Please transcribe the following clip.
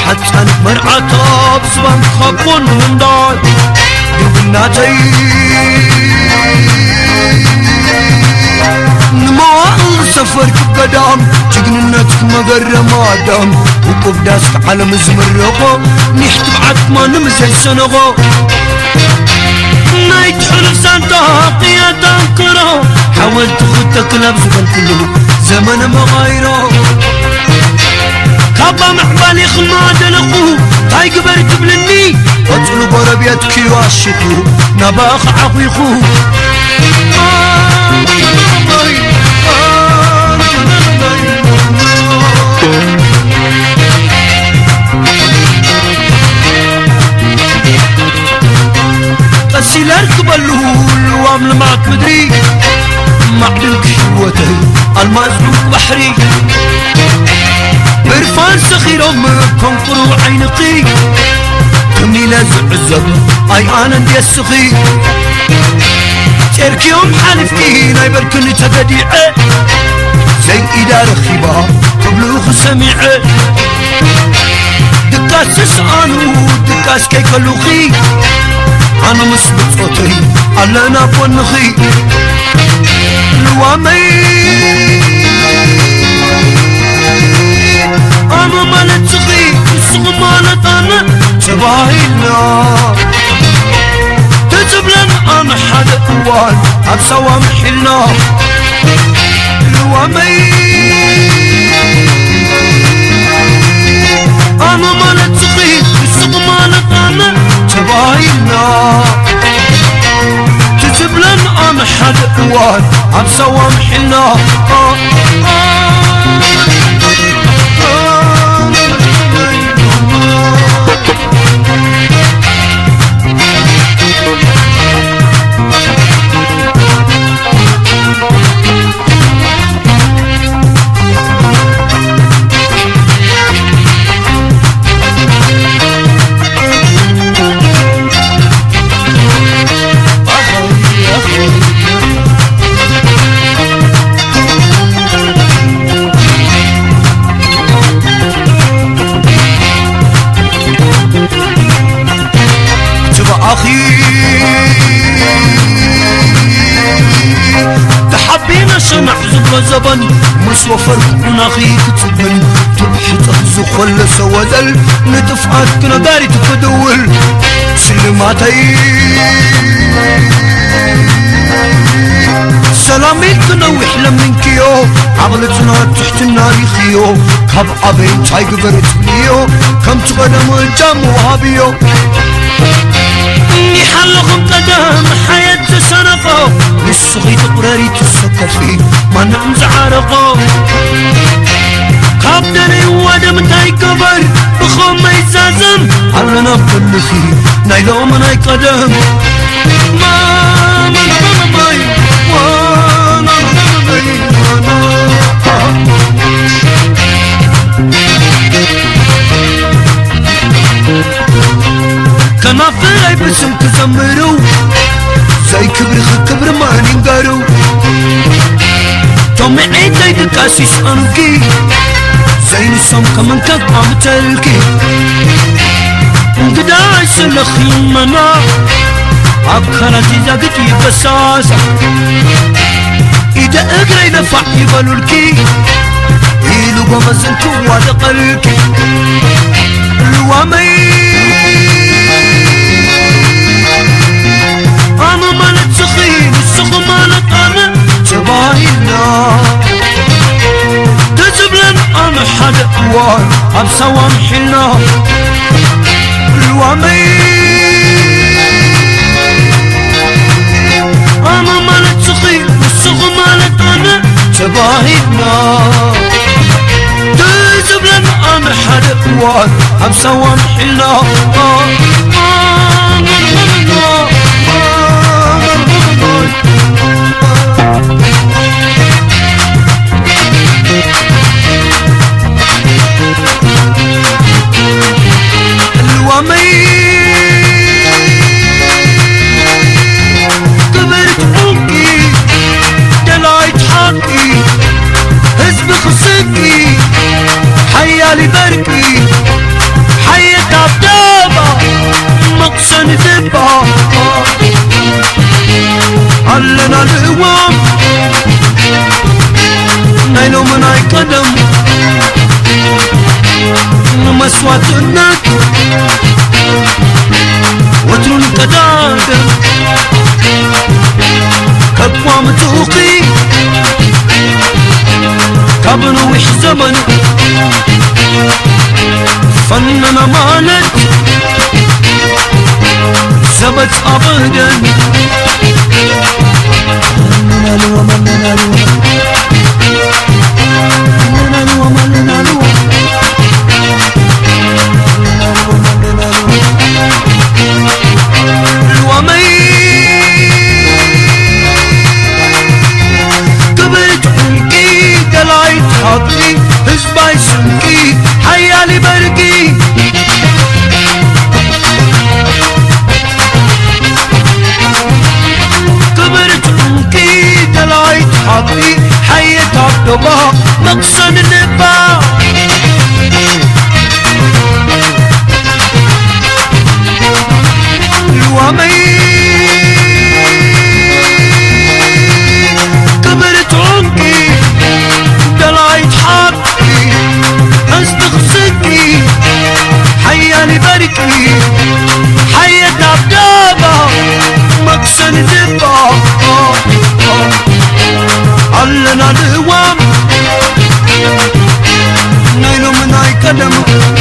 حتى مرعتا بزبان خبون من دار قبلنا جاي نمال سفر كبدام جقننتك مقر مادام وقف داست على مزمرغو نحت بعد ما نمزل سنغو نايت حلف سانتا قيادا كرو حاولت خدتك لابزبان كله زمن مغايرو كابا محبالي خماد لقو هاي قبرت بلني وطلو بربيتك يواشكو نباخ عقيقو قسي لاركب اللهول وامل معك مدري معدنك شوتي المازلوك بحري برفان سخير أمك كنقروا عينقي كمي لازع الزب أي أنا دي السخي تركي يوم حالفكي نايبر كل تقديعه زي إدارة خيبا قبلو خسميعه دكاس سسانو دكاس كي كلوخي أنا مسبت صوتي علينا بونخي الوامي أنا مالت سخي السخ مالت أنا تباهينا تجبلن أنا حدا أول أبسوا محلنا الوامي أنا مالت سخي السخ مالت أنا تباهينا تجبلن أنا حدا أول أبسوا محلنا تحبينا شمع زب زبن مسوفر ناخي كتبن تبحث زخل سوزل نتفعات كنا داري تفدول سلماتي سلامي كنوح لمنكيو عقلتنا تحت النار خيو كاب عبين تاي قبرت ليو كم تقدم الجام وهابيو يحلقم قدام حياة سنقو للصغي تقراري تسكر فيه ما نمز عرقو كابدني ودم تاي كبر بخوم ما يزازم علنا بلخي نايلو من اي قدم كنافر اي بسم تزمرو زي كبر ما ننقارو تومي عيد اي دكاسيس انكي زي نسام كمان كقام تلكي انقداي سلخي منا عبخلتي زاقتي بساسة إذا اقري دفع يبالو الكي إيلو بمزنتو وادقلكي الوامي أنا مالت سخين السخ مالت أنا تباهينا تجبلن أنا حدا أول أبسوا محلنا الوامي أنا مالت سخين السخ مالت أنا تباهينا تجبلن أنا حدا أول أبسوا محلنا الوامي كبرت حقي دلايت حقي حزب خصكي حيالي بركي زبا علنا الهوام نايلو من اي قدم مسوات النك وترون كدادم كبوام توقي كابنو وش زمن فننا مالت زبط أبدا مننا لوا مننا لوا مننا لوا مننا لوا لوا مي كبرت عنكي دلايت حاطي هزباي سمكي حيالي برقي حاطي حية عبدالله مقصن النبا الوامي كبرت عنكي دلعيت حاطي هستغسكي حياني بركي حية عبدالله مقصن النبا علنا الهوام نايلو من اي قدم